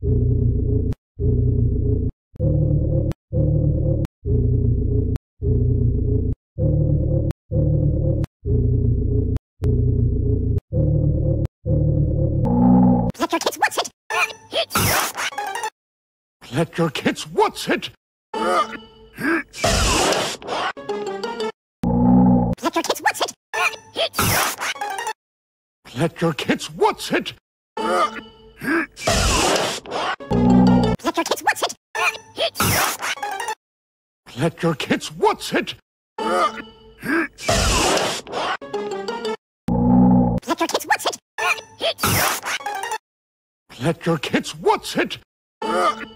Let your kids what's it? Let your kids what's it? Let your kids what's it? Let your kids what's it? Let your kids what's it? Let your kids what's it? Let your kids what's it?